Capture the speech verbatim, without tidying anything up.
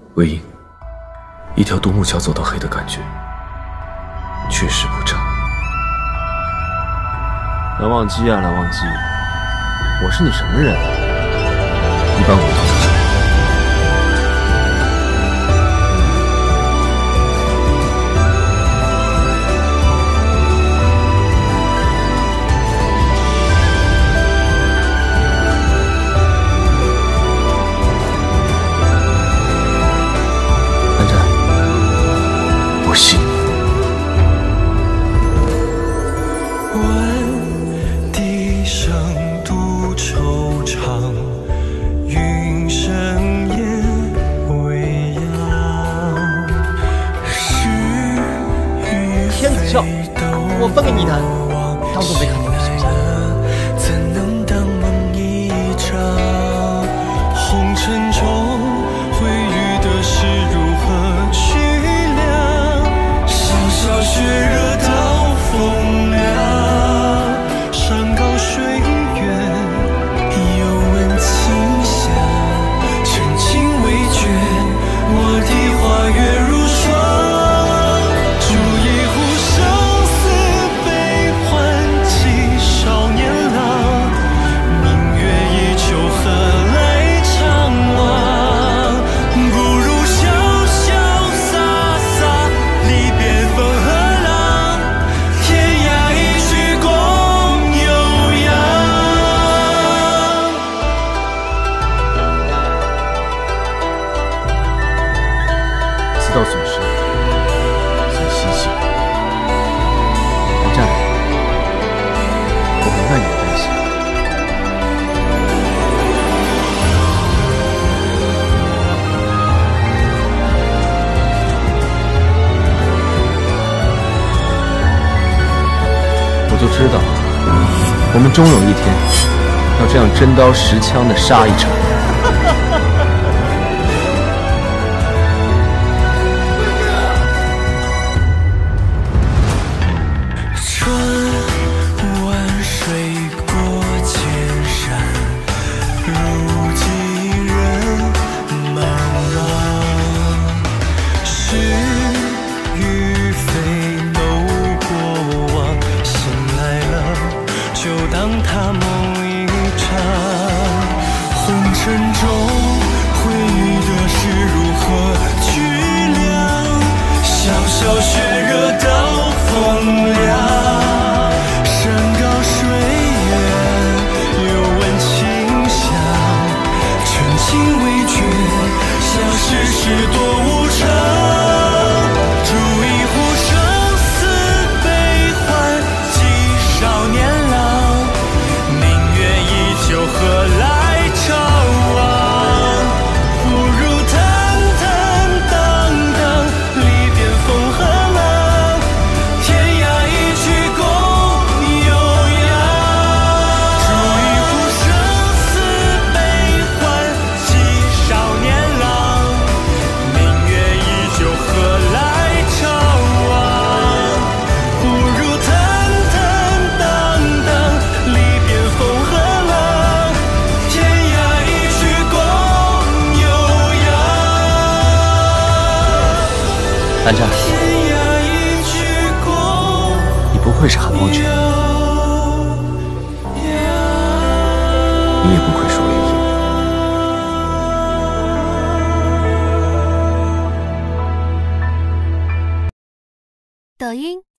魏婴，一条独木桥走到黑的感觉，确实不差。 蓝忘机啊，蓝忘机，我是你什么人？ 你帮我逃出去。 我信你。 闻笛声独惆怅，云生烟未央。是与天子笑，我分给你的，当做没看见我形象。 怎能当梦一场？红尘中会遇的事如何去？ 血热到风凉，山高水远，又闻清香。chân情未决，我的花月如霜。煮一壶生死悲欢几少年郎，明月依旧何来怅惘？不如潇潇洒洒离别分合。 知道损失，请息息。韩战，我明白你的担心。我就知道，我们终有一天要这样真刀实枪的杀一场。 当他梦一场，红尘中会遇的事如何去量？潇潇血热到风凉，山高水远，又闻清香。chân情未决，像世事多无常。 何来怅惘？不如坦坦荡荡，离别风和浪，天涯一曲共悠扬。煮一壶生死悲欢几少年郎，明月依旧何来怅惘？不如坦坦荡荡，离别风和。 韩战，你不愧是韩光拳， 你也不愧是魏婴。 抖音。